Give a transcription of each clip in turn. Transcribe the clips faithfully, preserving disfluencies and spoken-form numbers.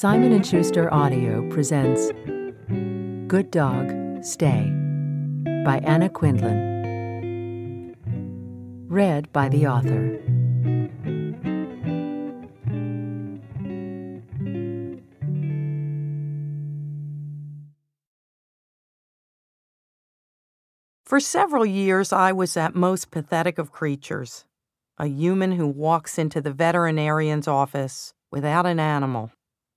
Simon and Schuster Audio presents Good Dog, Stay by Anna Quindlen. Read by the author. For several years, I was that most pathetic of creatures, a human who walks into the veterinarian's office without an animal.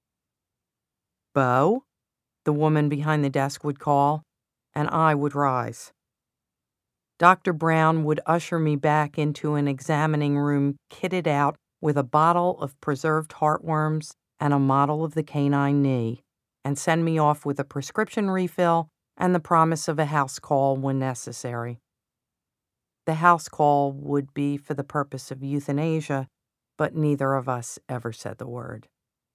Beau, the woman behind the desk would call, and I would rise. Doctor Brown would usher me back into an examining room kitted out with a bottle of preserved heartworms and a model of the canine knee, and send me off with a prescription refill and the promise of a house call when necessary. The house call would be for the purpose of euthanasia, but neither of us ever said the word.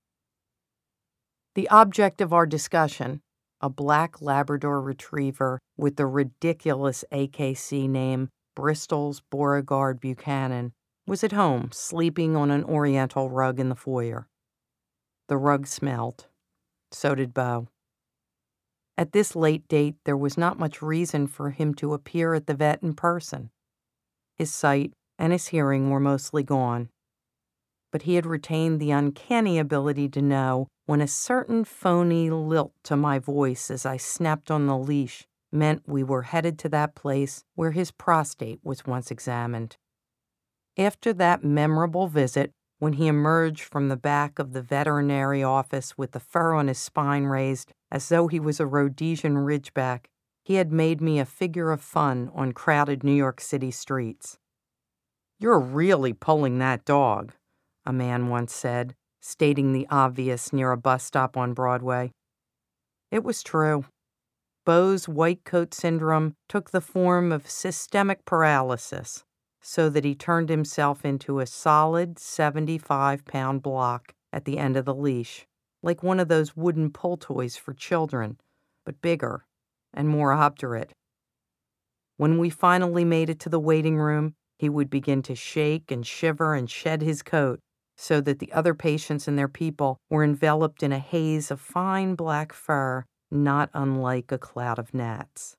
The object of our discussion, a black Labrador retriever with the ridiculous A K C name Bristol's Beauregard Buchanan, was at home, sleeping on an oriental rug in the foyer. The rug smelled. So did Beau. At this late date, there was not much reason for him to appear at the vet in person. His sight and his hearing were mostly gone, but he had retained the uncanny ability to know when a certain phony lilt to my voice as I snapped on the leash meant we were headed to that place where his prostate was once examined. After that memorable visit, when he emerged from the back of the veterinary office with the fur on his spine raised as though he was a Rhodesian ridgeback, he had made me a figure of fun on crowded New York City streets. "You're really pulling that dog," a man once said, stating the obvious near a bus stop on Broadway. It was true. Beau's white coat syndrome took the form of systemic paralysis, so that he turned himself into a solid seventy-five pound block at the end of the leash, like one of those wooden pull toys for children, but bigger and more obdurate. When we finally made it to the waiting room, he would begin to shake and shiver and shed his coat, so that the other patients and their people were enveloped in a haze of fine black fur, not unlike a cloud of gnats.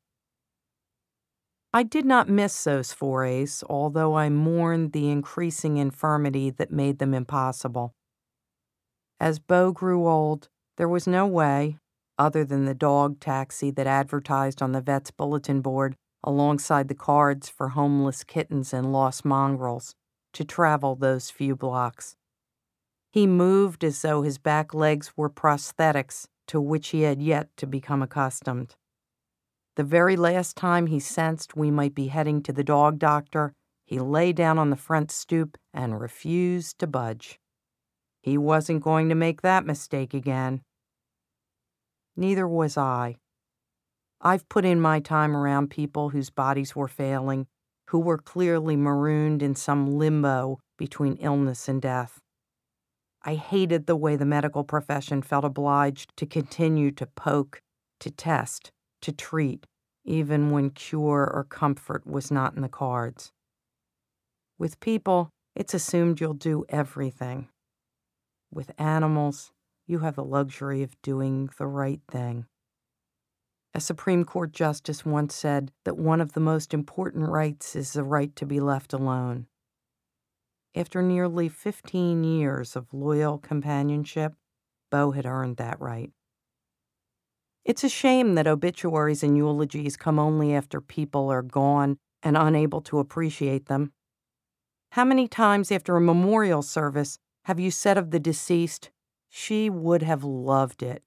I did not miss those forays, although I mourned the increasing infirmity that made them impossible. As Beau grew old, there was no way, other than the dog taxi that advertised on the vet's bulletin board alongside the cards for homeless kittens and lost mongrels, to travel those few blocks. He moved as though his back legs were prosthetics to which he had yet to become accustomed. The very last time he sensed we might be heading to the dog doctor, he lay down on the front stoop and refused to budge. He wasn't going to make that mistake again. Neither was I. I've put in my time around people whose bodies were failing, who were clearly marooned in some limbo between illness and death. I hated the way the medical profession felt obliged to continue to poke, to test, to treat, even when cure or comfort was not in the cards. With people, it's assumed you'll do everything. With animals, you have the luxury of doing the right thing. A Supreme Court justice once said that one of the most important rights is the right to be left alone. After nearly fifteen years of loyal companionship, Beau had earned that right. It's a shame that obituaries and eulogies come only after people are gone and unable to appreciate them. How many times after a memorial service have you said of the deceased, "She would have loved it"?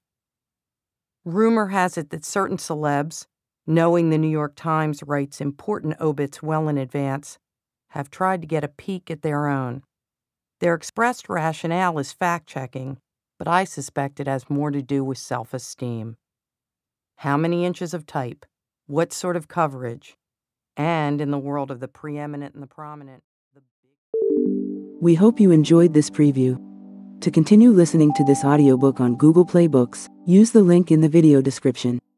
Rumor has it that certain celebs, knowing the New York Times writes important obits well in advance, have tried to get a peek at their own. Their expressed rationale is fact-checking, but I suspect it has more to do with self-esteem. How many inches of type? What sort of coverage? And in the world of the preeminent and the prominent, the big... We hope you enjoyed this preview. To continue listening to this audiobook on Google Play Books, use the link in the video description.